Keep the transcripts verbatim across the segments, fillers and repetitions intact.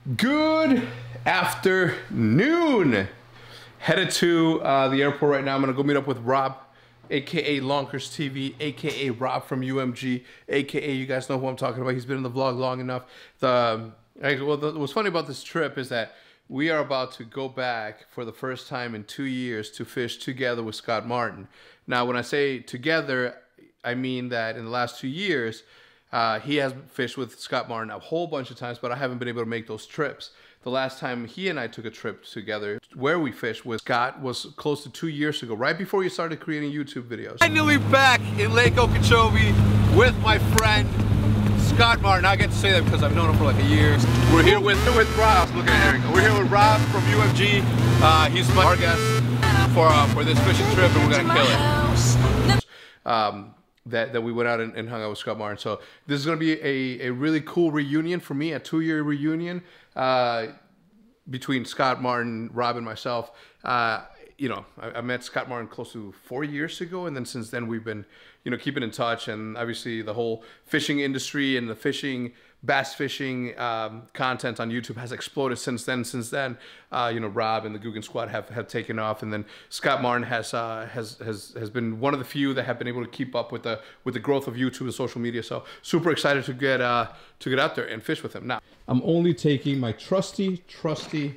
Good afternoon. Headed to uh, the airport right now. I'm gonna go meet up with Rob, aka Lonkers T V, aka Rob from U M G, aka you guys know who I'm talking about. He's been in the vlog long enough. The well, the, what's funny about this trip is that we are about to go back for the first time in two years to fish together with Scott Martin. Now, when I say together, I mean that in the last two years, uh, he has fished with Scott Martin a whole bunch of times, but I haven't been able to make those trips. The last time he and I took a trip together where we fished with Scott was close to two years ago, right before you started creating YouTube videos. Finally back in Lake Okeechobee with my friend Scott Martin. I get to say that because I've known him for like a year. We're here with, with Rob. Look at Eric. We're here with Rob from U M G. Uh, he's my our guest for uh, for this fishing trip, and we're gonna kill it. Um, that, that we went out and, and hung out with Scott Martin. So this is going to be a, a really cool reunion for me, a two-year reunion uh, between Scott Martin, Rob, and myself. Uh, you know, I, I met Scott Martin close to four years ago, and then since then we've been, you know, keeping in touch. And obviously the whole fishing industry and the fishing, bass fishing um, content on YouTube has exploded since then. Since then, uh, you know, Rob and the Guggen Squad have, have taken off, and then Scott Martin has uh, has has has been one of the few that have been able to keep up with the with the growth of YouTube and social media. So super excited to get uh, to get out there and fish with him. Now, I'm only taking my trusty, trusty,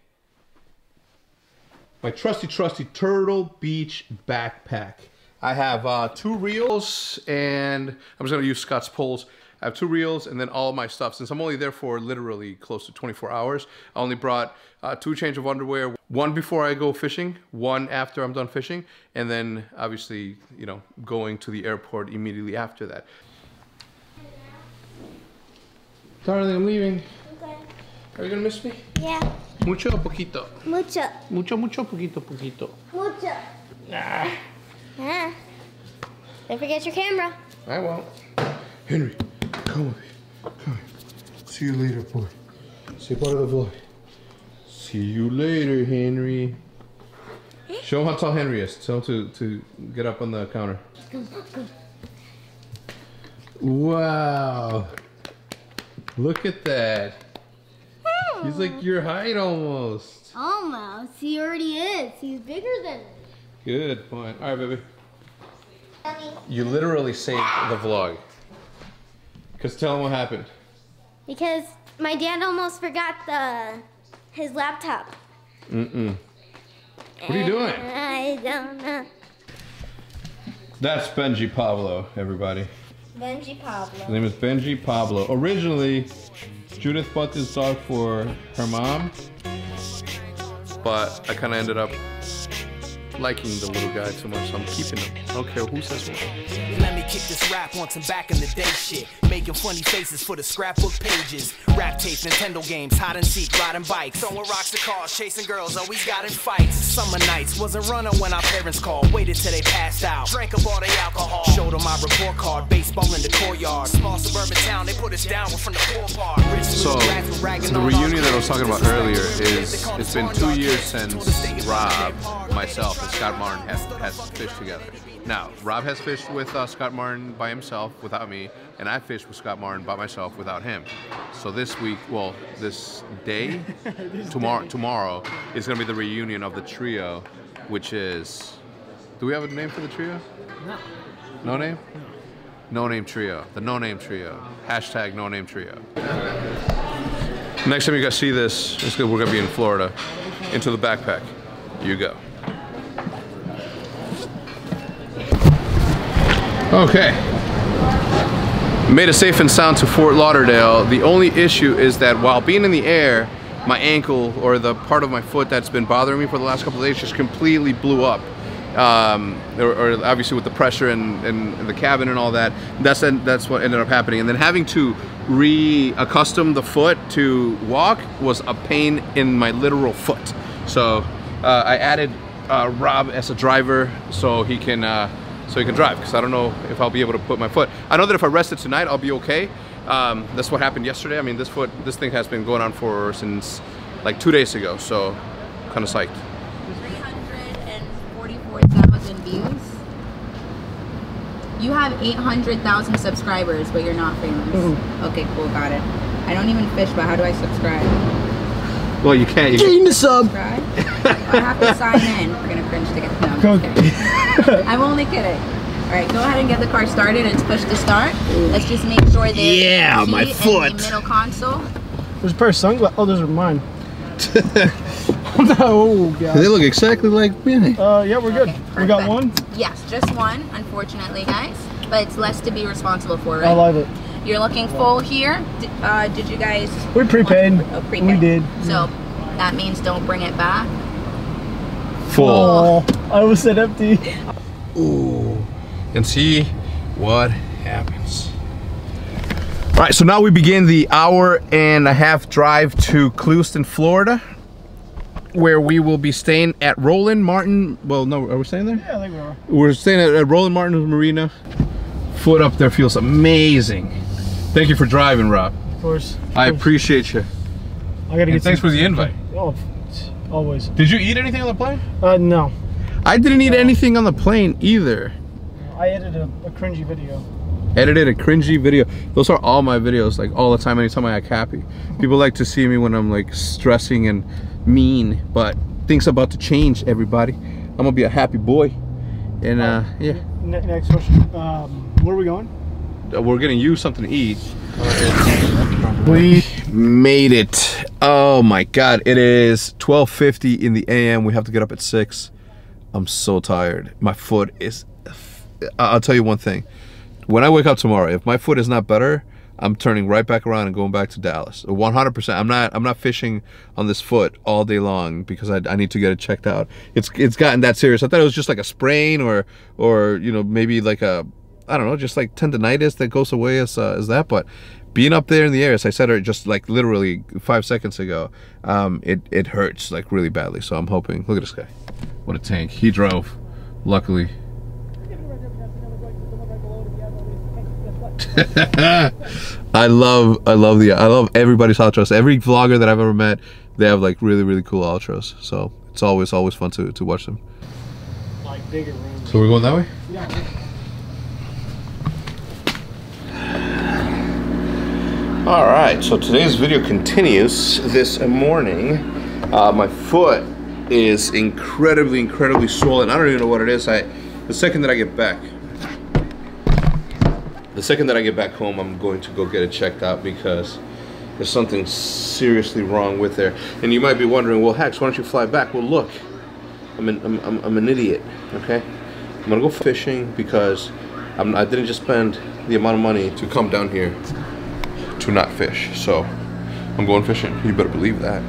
my trusty, trusty Turtle Beach backpack. I have uh, two reels, and I'm just gonna use Scott's poles. I have two reels and then all of my stuff. Since I'm only there for literally close to twenty-four hours, I only brought uh, two change of underwear. One before I go fishing, one after I'm done fishing, and then obviously, you know, going to the airport immediately after that. Darling, I'm leaving. Okay. Are you gonna miss me? Yeah. Mucho o poquito? Mucho. Mucho, mucho, poquito, poquito. Mucho. Ah. Ah. Don't forget your camera. I won't. Henry, come with me. Come. See you later, boy. Say bye to the vlog. See you later, Henry. Show him how tall Henry is. Tell him to, to get up on the counter. Come, come. Wow. Look at that. He's like your height almost. Almost. He already is. He's bigger than me. Good point. All right, baby. You literally saved the vlog. Because tell him what happened. Because my dad almost forgot the his laptop. Mm-mm. What are you doing? I don't know. That's Benji Pablo, everybody. Benji Pablo. His name is Benji Pablo. Originally, Judith bought this dog for her mom, but I kind of ended up liking the little guy too much, so I'm keeping him. I don't care who says what. Let me kick this rap on some back in the day shit. Making funny faces for the scrapbook pages. Rap tape, Nintendo games, hide and seek, riding bikes. Throwing rocks to cars, chasing girls, always got in fights. Summer nights, was a runner when our parents called. Waited till they passed out, drank up all the alcohol. Showed them my report card, baseball in the courtyard. Small suburban town, they put us down, we're from the poor part. So, the reunion that I was talking about earlier is, it's been two years since Rob, myself, and Scott Martin has, has fished together. Now, Rob has fished with uh, Scott Martin by himself without me, and I fished with Scott Martin by myself without him. So this week, well, this day, this tomorrow, day. tomorrow is going to be the reunion of the trio, which is, do we have a name for the trio? No. No name? No. No name trio. The no name trio. Hashtag no name trio. Next time you guys see this, it's good. We're going to be in Florida. Into the backpack. You go. Okay. Made it safe and sound to Fort Lauderdale. The only issue is that while being in the air, my ankle, or the part of my foot that's been bothering me for the last couple of days, just completely blew up. Um, or, or obviously with the pressure and, and the cabin and all that, that's that's what ended up happening. And then having to re-accustom the foot to walk was a pain in my literal foot. So uh, I added uh, Rob as a driver so he can uh, so he can drive, because I don't know if I'll be able to put my foot. I know that if I rest it tonight, I'll be okay. Um, that's what happened yesterday. I mean, this foot, this thing has been going on for since like two days ago, so kind of psyched. three hundred forty-four thousand views. You have eight hundred thousand subscribers, but you're not famous. Mm-hmm. Okay, cool, got it. I don't even fish, but how do I subscribe? Well, you can't. You Gain the sub. Subscribe? I have to sign in. We're gonna cringe to get no, I'm just kidding. I'm only kidding. All right, go ahead and get the car started. It's push to start. Let's just make sure there's Yeah, a my key foot. in the middle console. There's a pair of sunglasses. Oh, those are mine. Oh, God. They look exactly like me. Uh, yeah, we're good. Okay, we got perfect. one. Yes, just one, unfortunately, guys. But it's less to be responsible for, right? I love it. You're looking full here. D uh, did you guys? We prepaid. want- Oh, prepaid. We did. So that means don't bring it back. Full. Oh, I almost said empty. Ooh. And see what happens. All right, so now we begin the hour and a half drive to Clewiston, Florida, where we will be staying at Roland Martin. Well, no, are we staying there? Yeah, I think we are. We're staying at, at Roland Martin's Marina. Foot up there feels amazing. Thank you for driving, Rob. Of course. Of I course. appreciate you. I gotta And get thanks some- for the invite. Oh, always. Did you eat anything on the plane? Uh, no. I didn't eat anything on the plane either. I edited a, a cringy video. Edited a cringy video. Those are all my videos, like all the time, anytime I act happy. People like to see me when I'm like stressing and mean, but things about to change, everybody. I'm gonna be a happy boy. And uh, yeah, Ne next question. Um, where are we going? we're gonna use something to eat. We made it. Oh my God, it is twelve fifty in the A M We have to get up at six. I'm so tired. My foot is, I'll tell you one thing. When I wake up tomorrow, if my foot is not better, I'm turning right back around and going back to Dallas. one hundred percent. I'm not I'm not fishing on this foot all day long because I, I need to get it checked out. It's it's gotten that serious. I thought it was just like a sprain or or you know, maybe like a, I don't know, just like tendonitis that goes away as uh, as that, but being up there in the air, as I said it just like literally five seconds ago, um, it, it hurts like really badly. So I'm hoping, look at this guy. What a tank. He drove, luckily. I love, I love the, I love everybody's outros. Every vlogger that I've ever met, they have like really, really cool outros. So it's always, always fun to, to watch them. Like bigger rooms. So we're going that way? Yeah. All right, so today's video continues this morning. Uh, my foot is incredibly, incredibly swollen. I don't even know what it is. I, the second that I get back, the second that I get back home, I'm going to go get it checked out because there's something seriously wrong with there. And you might be wondering, well, Hex, why don't you fly back? Well, look, I'm an, I'm, I'm, I'm an idiot, okay? I'm gonna go fishing because I'm, I didn't just spend the amount of money to come down here to not fish. So I'm going fishing. You better believe that.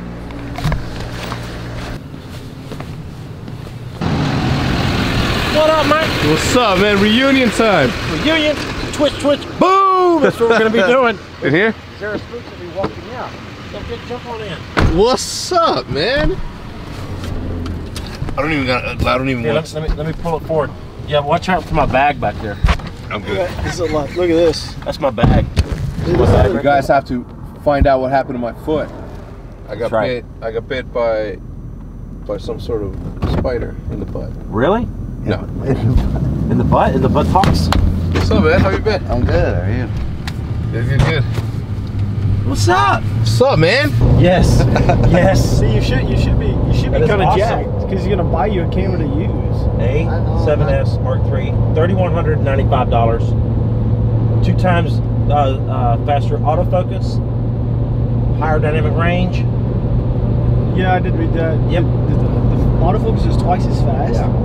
What up, man? What's up, man? Reunion time. Reunion. Twitch, twitch, boom! That's what we're gonna be doing. In here? Sarah Spooks will be walking out. So get jump on in. What's up, man? I don't even got. I don't even Here, want. let, let me let me pull it forward. Yeah, watch out for my bag back there. I'm good. This is a lot. Look at this. That's my bag. You guys have to find out what happened to my foot. I got That's right. bit. I got bit by by some sort of spider in the butt. Really? No. In the butt? In the buttocks? What's up, man? How you been? I'm good, how are you? Good, good, good. What's up? What's up, man? Yes. Yes. See, you should you should be you should be That is kind of awesome. jacked because he's gonna buy you a camera to use. A seven S Mark three, three thousand one hundred ninety-five dollars. Two times uh, uh, faster autofocus, higher dynamic range. Yeah, I did read that. Yep. The, the, the autofocus is twice as fast. Yeah.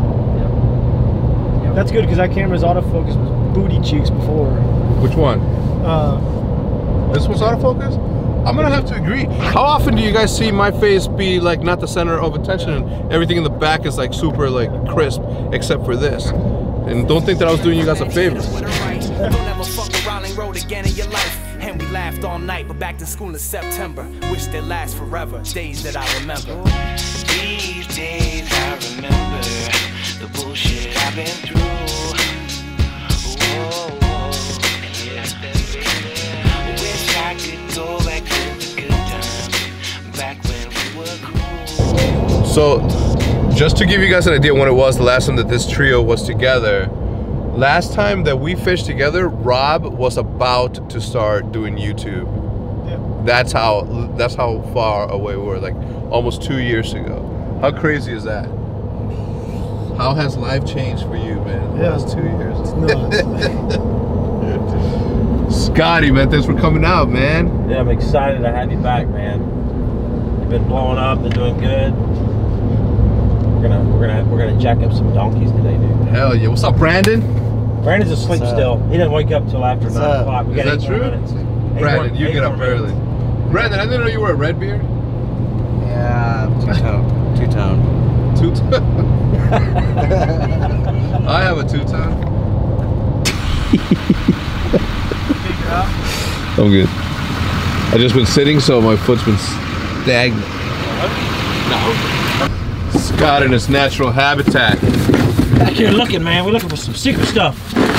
That's good because that camera's autofocus was booty cheeks before. Which one? Uh, This was autofocus? I'm gonna have to agree. How often do you guys see my face be like not the center of attention and everything in the back is like super like crisp except for this? And don't think that I was doing you guys a favor. Don't ever fuck around and road again in your life. And we laughed all night, but back to school in September. Wish they last forever. Days that I remember. These days I remember the bullshit I've been through. Whoa, whoa, yeah. Wish I could go back to the good times, back when we were cool. So, just to give you guys an idea when it was the last time that this trio was together, last time that we fished together, Rob was about to start doing YouTube. That's how that's how far away we were, like almost two years ago. How crazy is that? How has life changed for you, man, the Yeah. last two years? It's nuts. Scotty, man, thanks for coming out, man. Yeah, I'm excited to have you back, man. You've been blowing up, been doing good. We're gonna we're gonna we're gonna jack up some donkeys today, dude. Hell yeah. What's up, Brandon? Brandon's asleep What's up? still. He didn't wake up till after nine up? o'clock. We Is got that eight more true? minutes. Eight Brandon, more- you eight get more up minutes. early. Brandon, I didn't know you were a red beard. Yeah, two-tone. Two-tone. Two-tone. I have a two-tone. I'm good. I just been sitting, so my foot's been stagnant. No. Scott in his natural habitat. Back here looking, man. We're looking for some secret stuff.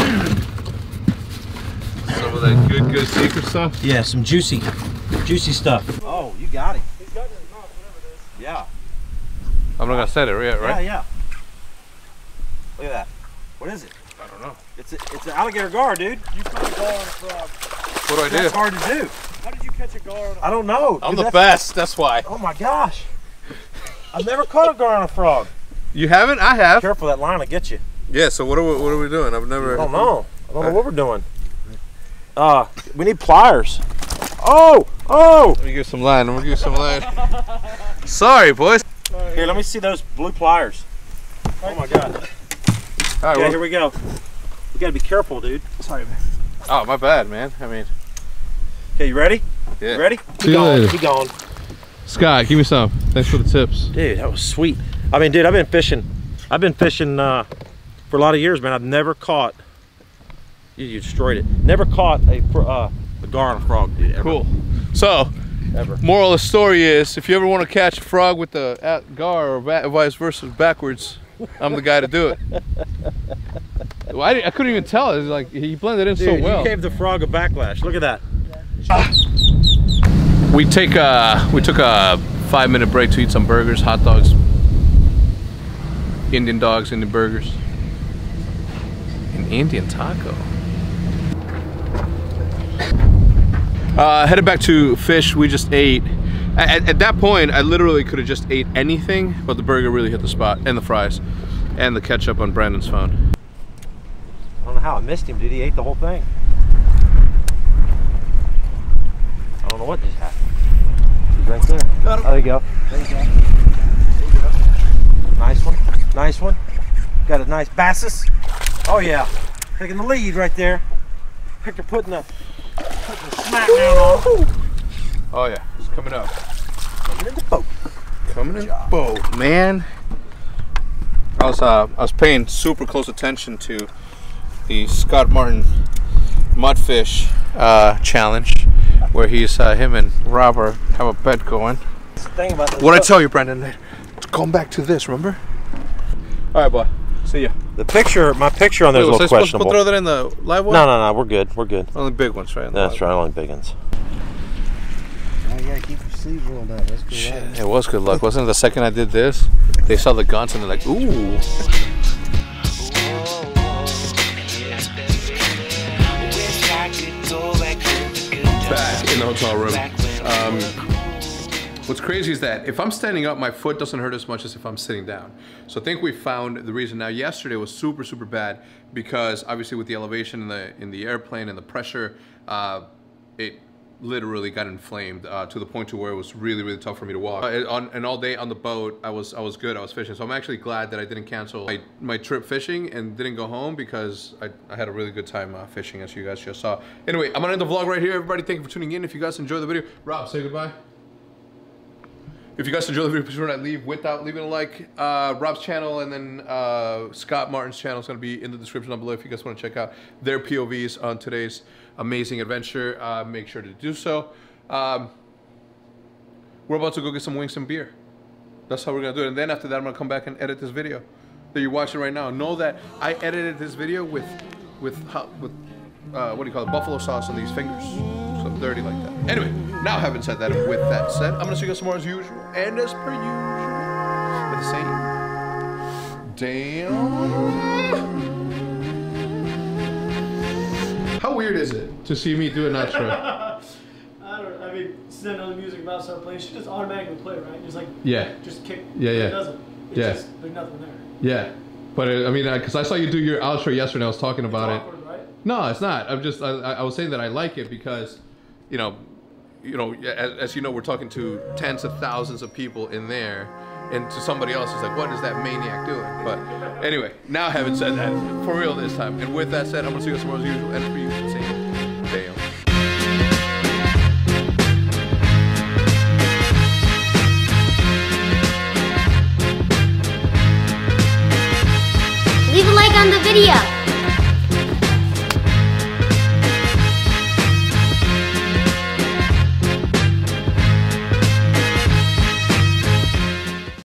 Some of that good, good secret stuff. Yeah, some juicy, juicy stuff. Oh, you got it. He's got it in his mouth, whatever it is. Yeah. I'm not gonna set it yet, right? Yeah, yeah. Look at that. What is it? I don't know. It's a, it's an alligator gar, dude. You caught a gar on a frog. What do I That's do? hard to do. How did you catch a gar on a I don't know. I'm dude, the that's- best. That's why. Oh my gosh. I've never caught a gar on a frog. You haven't? I have. Careful, that line will get you. Yeah. So what are we, what are we doing? I've never. I don't know. I don't know what we're doing. Uh, we need pliers. Oh, oh. Let me get some line. Let me get some line. Sorry, boys. Here, let me see those blue pliers. Oh my God. All right. Yeah, well- here we go. You gotta be careful, dude. Sorry, man. Oh, my bad, man. I mean. Okay, you ready? Yeah. You ready? See Keep you going. later. Keep going. Scott, give me some. Thanks for the tips. Dude, that was sweet. I mean, dude, I've been fishing. I've been fishing uh, for a lot of years, man. I've never caught. You, you destroyed it. Never caught a fr- uh, a gar on a frog, dude. Ever. Cool. So, Ever. moral of the story is, if you ever want to catch a frog with the at gar or va- vice versa backwards, I'm the guy to do it. Well, I, I couldn't even tell. It was like he blended in Dude, so well. you gave the frog a backlash. Look at that. We take a we took a five minute break to eat some burgers, hot dogs, Indian dogs, Indian burgers, an Indian taco. Uh, headed back to fish. We just ate. At, at that point, I literally could have just ate anything, but the burger really hit the spot, and the fries, and the ketchup on Brandon's phone. I don't know how I missed him, dude. He ate the whole thing. I don't know what just happened. He's right there. Oh, there you go. There you go. There you go. Nice one. Nice one. Got a nice bassus. Oh yeah. Taking the lead right there. Hector putting the, putting the smack down on him. Oh yeah, it's coming up. Coming in the boat. Coming in the boat, man. I was uh, I was paying super close attention to the Scott Martin Mudfish uh, challenge, where he's uh, him and Robert have a bet going. That's the thing about this What I boat. tell you, Brendan? It's going back to this. Remember? All right, boy. See ya. The picture, my picture on there is a Was I little supposed to questionable. throw that in the live one? No, no, no. We're good. We're good. Only big ones, right? That's right. Only big ones. Now you gotta keep your sleeves rolled up. That's good. Shit, it was good luck. Wasn't it the second I did this? They saw the guns and they're like, ooh. Back in the hotel room. Um, what's crazy is that if I'm standing up, my foot doesn't hurt as much as if I'm sitting down. So I think we found the reason. Now, yesterday was super, super bad because obviously with the elevation in the in the airplane and the pressure, uh, it literally got inflamed uh, to the point to where it was really, really tough for me to walk. Uh, on, and all day on the boat, I was I was good. I was fishing. So I'm actually glad that I didn't cancel my, my trip fishing and didn't go home because I, I had a really good time uh, fishing, as you guys just saw. Anyway, I'm gonna end the vlog right here. Everybody, thank you for tuning in. If you guys enjoyed the video, Rob, say goodbye. If you guys enjoyed the video, please remember to leave without leaving a like. Uh, Rob's channel and then uh, Scott Martin's channel is going to be in the description down below if you guys want to check out their P O Vs on today's amazing adventure. Uh, make sure to do so. Um, we're about to go get some wings and beer. That's how we're going to do it. And then after that, I'm going to come back and edit this video that you're watching right now. Know that I edited this video with, with, with uh, what do you call it, buffalo sauce on these fingers. So I'm dirty like that. Anyway, now having said that, with that said, I'm gonna see you guys tomorrow as usual, and as per usual, with the same damn. How weird is it to see me do an outro? I don't. I mean. send on the music mouse start playing, it should just automatically play, right? Just like Yeah. just kick. Yeah, yeah. It doesn't. It's Yeah. just, there's nothing there. Yeah. But uh, I mean, because I saw you do your outro yesterday, I was talking about It's it. awkward, right? No, it's not. I'm just, I, I was saying that I like it because, you know, you know, as, as you know, we're talking to tens of thousands of people in there, and to somebody else, it's like, what is that maniac doing? But anyway, now having said that, for real this time, and with that said, I'm gonna see you tomorrow as usual, and for you, same, damn. Leave a like on the video.